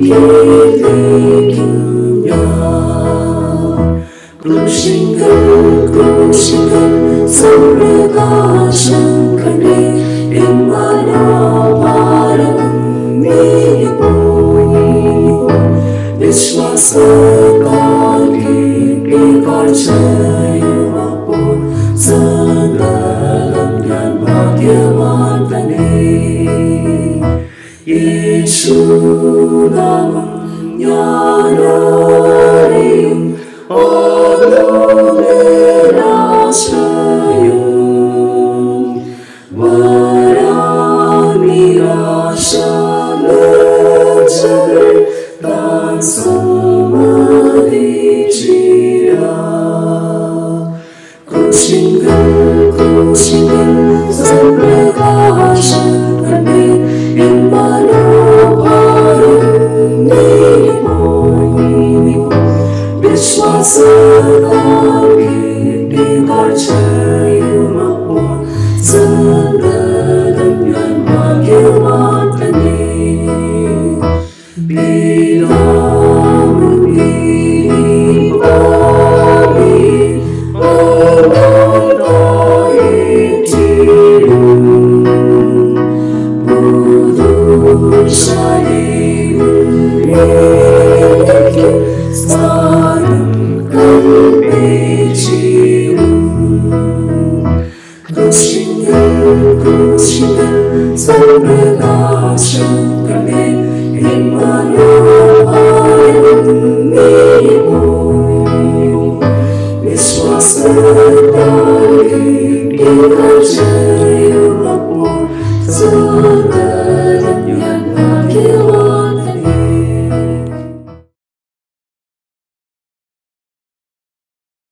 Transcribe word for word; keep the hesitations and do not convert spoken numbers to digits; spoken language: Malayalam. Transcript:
കീർത്തിക്കും ക്രൂശിങ്കൽ ക്രൂശിങ്കൽ സൗരകാശം കണ്ടേ എൻ മനോഭാരം നീങ്ങിപ്പോയി. വിശ്വാസത്താൽ കിട്ടിയ കാഴ്ചയുമപ്പോൾ സകലം ഞാൻ ഭാഗ്യവാൻ തന്നെ. യേശുനാമം ഞാനറിയും ആശ്രയം വരാൻ നിരാശകൾ താൻ സമ്മതിച്ചില്ല. ക്രൂശിങ്കൽ ക്രൂശിങ്കൽ സൗരകാശം കണ്ടേ എൻ മനോഭാരം നീങ്ങിപ്പോയി. വിശ്വാസത്താൽ കിട്ടിയ കാഴ്ചയുമപ്പോൾ സകലം ഞാൻ ഭാഗ്യവാൻ തന്നെ. പിതാവും പിതാവേ ഓർമ്മയായിത്തീരും. പുതുശരീരത്തിലേക്ക് സ്ഥാനം കൽപ്പിച്ചിടും. ക്രൂശിങ്കൽ ക്രൂശിങ്കൽ സൗരകാശം കണ്ടേ എൻ മനോഭാരം നീങ്ങിപ്പോയി. വിശ്വാസത്താൽ കിട്ടിയ കാഴ്ചയുമപ്പോൾ സകലം